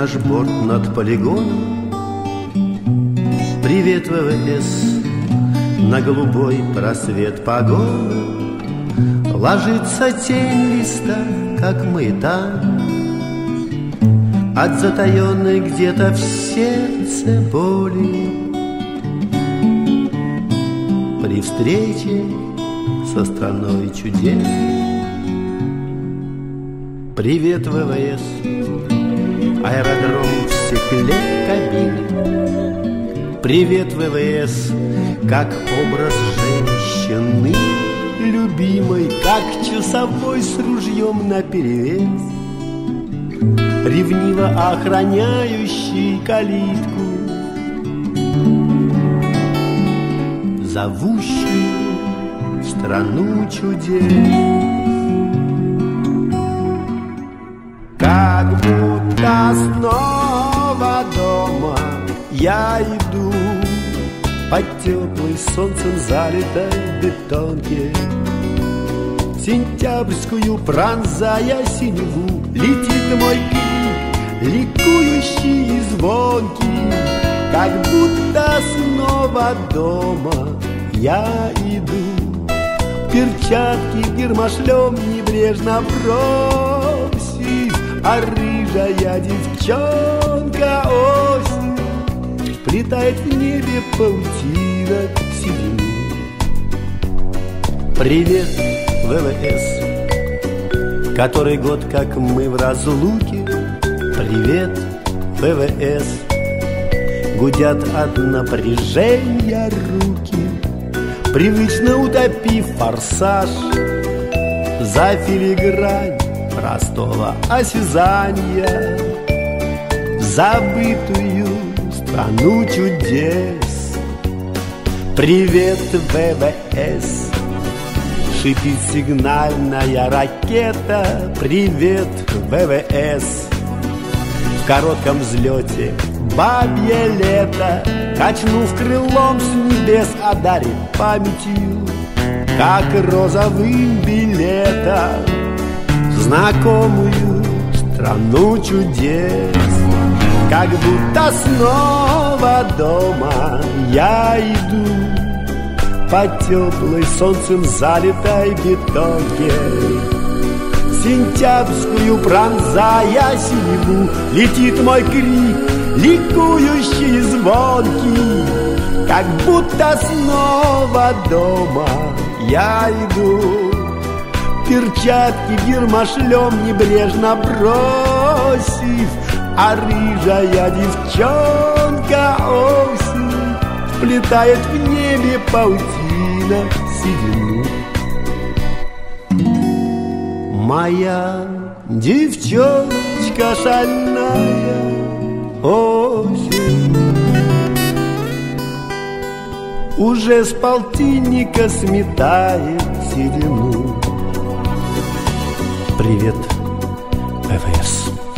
дашборд над полигоном. Привет, ВВС, на голубой просвет погона ложится тень листа, как мы там, от затаенной где-то в сердце боли. При встрече со страной чудес. Привет, ВВС, аэродром в стекле кабины. Привет, ВВС, как образ женщины любимой, как часовой с ружьем наперевес, ревниво охраняющий калитку, зовущую в страну чудес. Как будто снова дома я иду по теплой солнцем залитой бетонке, сентябрьскую пронзая синеву, летит мой крик, ликующий и звонкий. Как будто снова дома я иду, перчатки гермошлем небрежно бросив, а рыжая девчонка осень плетает в небе паутинок седину. Привет, ВВС, который год, как мы в разлуке. Привет, ВВС, гудят от напряжения руки, привычно утопив форсаж за филигрань простого осязания, забытую страну чудес. Привет, ВВС, шипит сигнальная ракета. Привет, ВВС, в коротком взлете бабье лето, качнув крылом с небес, одарит памятью, как розовым билетом, знакомую страну чудес. Как будто снова дома я иду по теплой солнцем залитой бетонке, сентябрьскую пронзая синеву, летит мой крик, ликующий и звонкий. Как будто снова дома я иду, перчатки гермошлем небрежно бросив, а рыжая девчонка осень вплетает в небе паутинок седину. Моя девчоночка шальная осень уже с полтинника сметает седину. Привет, ВВС.